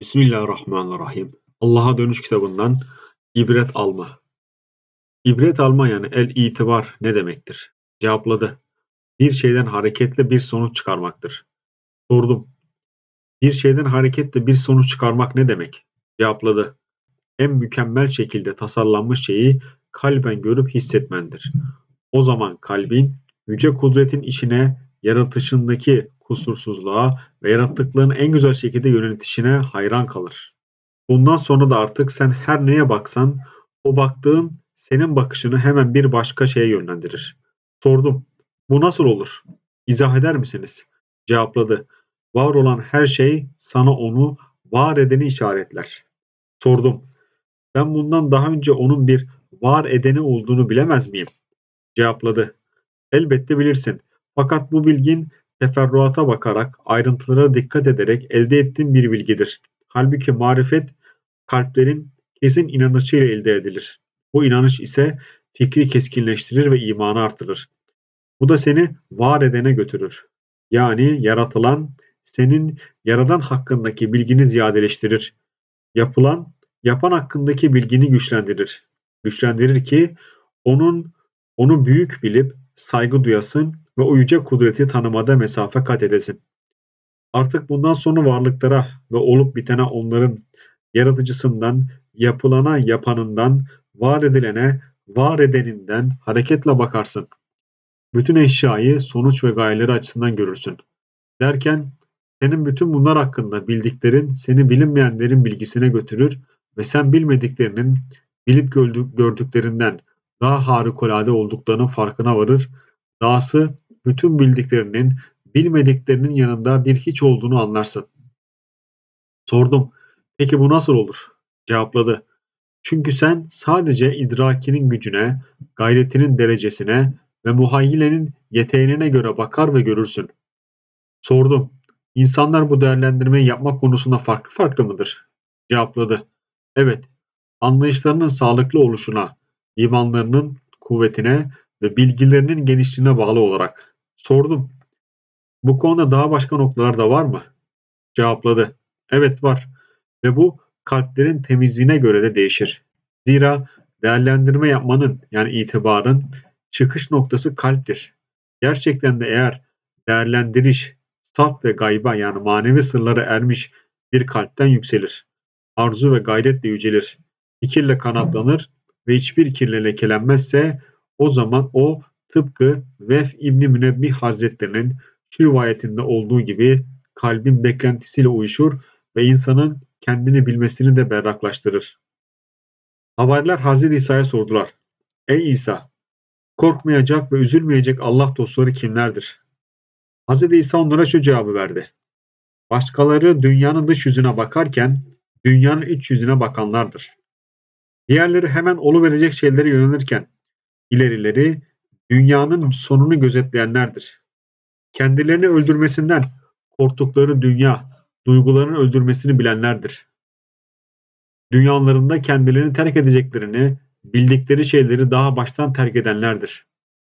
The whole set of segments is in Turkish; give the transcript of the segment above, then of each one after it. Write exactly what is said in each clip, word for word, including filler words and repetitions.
Bismillahirrahmanirrahim. Allah'a Dönüş kitabından ibret alma. İbret alma yani el-itibar ne demektir? Cevapladı. Bir şeyden hareketle bir sonuç çıkarmaktır. Sordum. Bir şeyden hareketle bir sonuç çıkarmak ne demek? Cevapladı. En mükemmel şekilde tasarlanmış şeyi kalben görüp hissetmendir. O zaman kalbin yüce kudretin işine, yaratışındaki kusursuzluğa ve yarattıklarını en güzel şekilde yönetişine hayran kalır. Bundan sonra da artık sen her neye baksan, o baktığın senin bakışını hemen bir başka şeye yönlendirir. Sordum. Bu nasıl olur? İzah eder misiniz? Cevapladı. Var olan her şey sana onu var edeni işaretler. Sordum. Ben bundan daha önce onun bir var edeni olduğunu bilemez miyim? Cevapladı. Elbette bilirsin. Fakat bu bilgin teferruata bakarak, ayrıntılara dikkat ederek elde ettiğin bir bilgidir. Halbuki marifet kalplerin kesin inanışıyla elde edilir. Bu inanış ise fikri keskinleştirir ve imanı artırır. Bu da seni var edene götürür. Yani yaratılan senin yaradan hakkındaki bilgini ziyadeleştirir. Yapılan yapan hakkındaki bilgini güçlendirir. Güçlendirir ki onun onu büyük bilip saygı duyasın ve o yüce kudreti tanımada mesafe kat edesin. Artık bundan sonra varlıklara ve olup bitene onların yaratıcısından, yapılana yapanından, var edilene var edeninden hareketle bakarsın. Bütün eşyayı sonuç ve gayeleri açısından görürsün. Derken senin bütün bunlar hakkında bildiklerin seni bilinmeyenlerin bilgisine götürür ve sen bilmediklerinin bilip gördüklerinden daha harikulade olduklarının farkına varır. Dahası bütün bildiklerinin bilmediklerinin yanında bir hiç olduğunu anlarsın. Sordum. Peki bu nasıl olur? Cevapladı. Çünkü sen sadece idrakinin gücüne, gayretinin derecesine ve muhayyilenin yeteneğine göre bakar ve görürsün. Sordum. İnsanlar bu değerlendirmeyi yapmak konusunda farklı farklı mıdır? Cevapladı. Evet, anlayışlarının sağlıklı oluşuna, imanlarının kuvvetine ve bilgilerinin genişliğine bağlı olarak. Sordum. Bu konuda daha başka noktalar da var mı? Cevapladı. Evet var ve bu kalplerin temizliğine göre de değişir. Zira değerlendirme yapmanın yani itibarın çıkış noktası kalptir. Gerçekten de eğer değerlendiriş saf ve gayba yani manevi sırlara ermiş bir kalpten yükselir. Arzu ve gayretle yücelir. Fikirle kanatlanır ve hiçbir kirle lekelenmezse o zaman o tıpkı Vef İbni Münebbih Hazretlerinin şu rivayetinde olduğu gibi kalbin beklentisiyle uyuşur ve insanın kendini bilmesini de berraklaştırır. Havariler Hazreti İsa'ya sordular. Ey İsa! Korkmayacak ve üzülmeyecek Allah dostları kimlerdir? Hazreti İsa onlara şu cevabı verdi. Başkaları dünyanın dış yüzüne bakarken dünyanın iç yüzüne bakanlardır. Diğerleri hemen oluverecek şeylere yönelirken ilerileri dünyanın sonunu gözetleyenlerdir. Kendilerini öldürmesinden korktukları dünya, duygularını öldürmesini bilenlerdir. Dünyalarında kendilerini terk edeceklerini, bildikleri şeyleri daha baştan terk edenlerdir.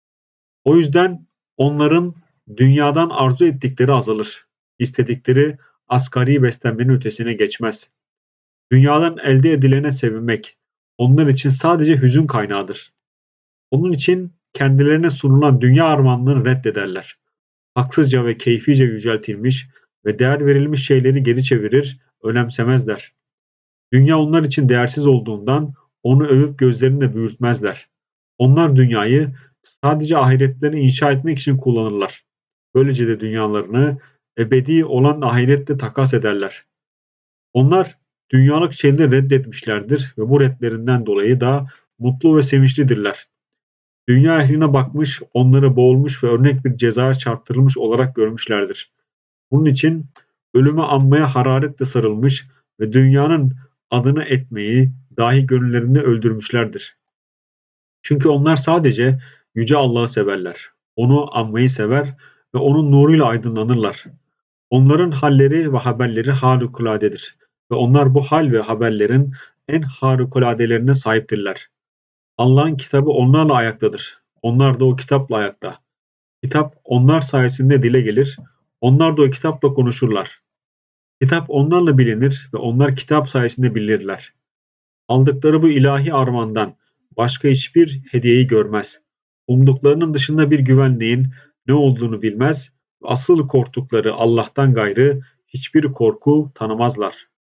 O yüzden onların dünyadan arzu ettikleri azalır. İstedikleri asgari beslenmenin ötesine geçmez. Dünyadan elde edilene sevinmek onlar için sadece hüzün kaynağıdır. Onun için kendilerine sunulan dünya armağanlarını reddederler. Haksızca ve keyfice yüceltilmiş ve değer verilmiş şeyleri geri çevirir, önemsemezler. Dünya onlar için değersiz olduğundan onu övüp gözlerinde büyütmezler. Onlar dünyayı sadece ahiretlerini inşa etmek için kullanırlar. Böylece de dünyalarını ebedi olan ahiretle takas ederler. Onlar dünyalık şeyleri reddetmişlerdir ve bu reddlerinden dolayı da mutlu ve sevinçlidirler. Dünya ehline bakmış, onları boğulmuş ve örnek bir cezaya çarptırılmış olarak görmüşlerdir. Bunun için ölümü anmaya hararetle sarılmış ve dünyanın adını etmeyi dahi gönüllerinde öldürmüşlerdir. Çünkü onlar sadece Yüce Allah'ı severler. Onu anmayı sever ve onun nuruyla aydınlanırlar. Onların halleri ve haberleri harikuladedir. Ve onlar bu hal ve haberlerin en harikuladelerine sahiptirler. Allah'ın kitabı onlarla ayaktadır. Onlar da o kitapla ayakta. Kitap onlar sayesinde dile gelir. Onlar da o kitapla konuşurlar. Kitap onlarla bilinir ve onlar kitap sayesinde bilirler. Aldıkları bu ilahi armağandan başka hiçbir hediyeyi görmez. Umduklarının dışında bir güvenliğin ne olduğunu bilmez ve asıl korktukları Allah'tan gayrı hiçbir korku tanımazlar.